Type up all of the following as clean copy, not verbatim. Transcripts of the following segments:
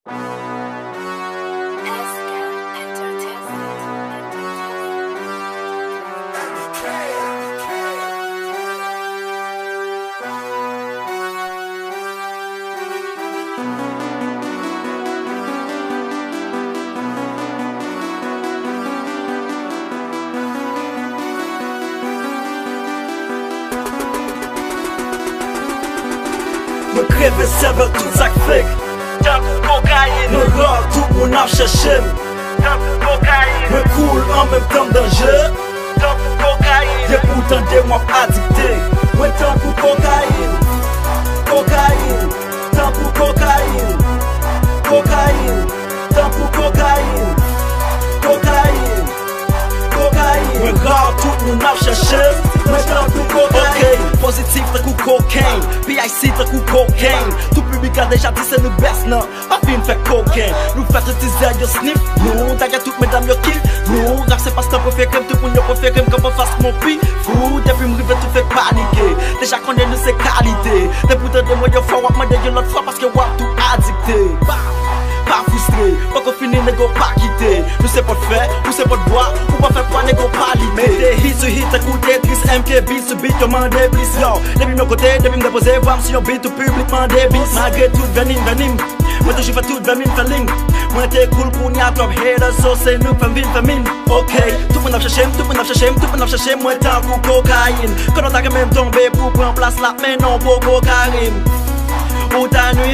Me kreve serve tout sak fek Tan pou kokain Me rare tout moun ap chèche Tan pou kokain Me cool en même temps danger Tan pou kokain Y'a pourtant des mois addicté Ouais tan pou cocaïne Cocaïne Tan pou cocaïne Cocaïne Tan pou cocaïne Cocaïne Cocaïne Me rare tout moun ap chèche Me tan pou cocaïne Positif tak ou cocaine, PIC tak ou cocaine. Tout public a déjà dit c'est nous best non. Pas fin fait cocaine. Nous fait utiliser yo sniff. Nous d'ailleurs toutes mesdames yo kill. Nous rap c'est pas stop pour faire crème. Tout pour nous pour faire crème comme on fasse mon pi. Fou depuis m'rive tout fait paniquer. Déjà qu'on est nous c'est qualité. Des pourtant de moi yo faut wap m'aider yo l'autre fois parce que wap tout addicté. Pas frustré, pas qu'on finit négo pas quitter. Nous c'est pas de faire, nous c'est pas de boire. Ou pas faire quoi négo pas l'idée. Mais des hits sur hits à coup Tetris, MK beat sur beat, commande plus yo. Depuis mon côté, depuis me déposer, voir si on beat tout publiquement des beats. Malgré tout venim. Moi toujours fais tout venim feeling. Moi t'es cool pour n'y a top haters, so c'est nous famine. Ok, tout le monde a cherché, moi tant pour cocaïne. Quand on t'a quand même tombé pour prendre place là, mais non pour cocaïne. Ou ta nuit,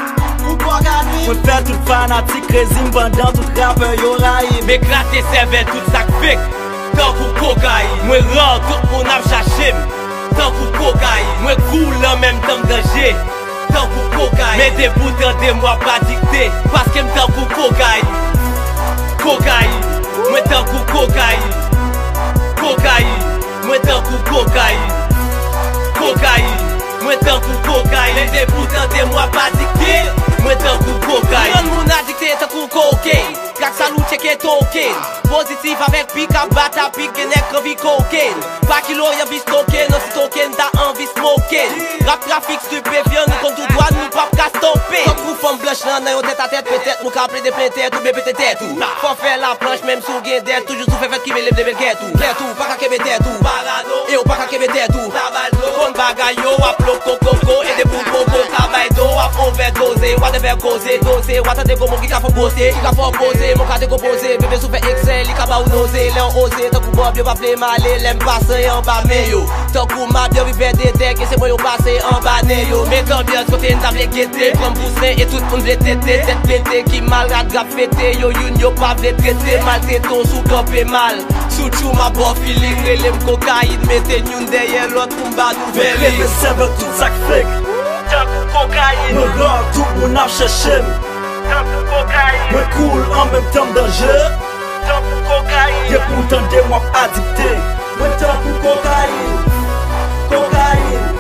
moi faire tout fanatique, résime pendant tout rappeur yo raïm. M'éclater servait tout sak fek Tan pou kokain Moi rare tout moun ap chache Tan pou kokain Moi cool en même temps danger Tan pou kokain Mais des boutons de moi pas dicté Parce que m'tan pou kokain Kokain Moi tan pou kokain Kokain Moi tan pou kokain Kokain Moi tan pou kokain Mais des boutons de moi pas dicté Moi tan pou kokain Yon moun addicté tan pou cocaine Kak salou cheke token Positif avec pic à bat à pic et nègre vie cocaine Pas kilo y'a vis token Non si token t'as envie smoken Rap trafic stupéfiant Nous compte tout droit nous pas qu'à stopper Comme vous femme blanche là N'a yon tête à tête peut-être Mou ka ple de plein tête Ou bébé tête tout Faut faire la planche même sous gain d'air Toujours sous fait qui me lève de bel guet tout Pas qu'à kebe tête tout Parano Et ou pas qu'à kebe tête tout Kon bagay yo Wap lo coco Et des bouts coco Travail do Wap overdose Wat de faire causer Dose Wat de go mon qui ka faut bosser Qui ka faut poser mon ka décomposé, bébé sous fait excel, il ka ba ou nausé, l'en osé, tant qu'on bob, yo pa ple malé, l'aime passer en bas mais yo, tant qu'on m'a bien vivé des decks, et c'est moi yo passé en bas né yo, mais quand bien côté une table guetté, prend poussin et tout le monde blé tété, tête pété, qui mal rattrape fêté, yo youn yo pa vle traité, mal téton sous campé mal, sous chou ma bof, il y l'aime cocaïne, mettez youn derrière l'autre pour m'ba Me nouvelle. kreve serve tout sak fek Tan pou kokain Me rare tout moun ap chèche Tan pou kokain Me cool en même temps danger Tan pou kokain Y'a pourtant des mois addicté Ouais tan pou cocaïne Cocaïne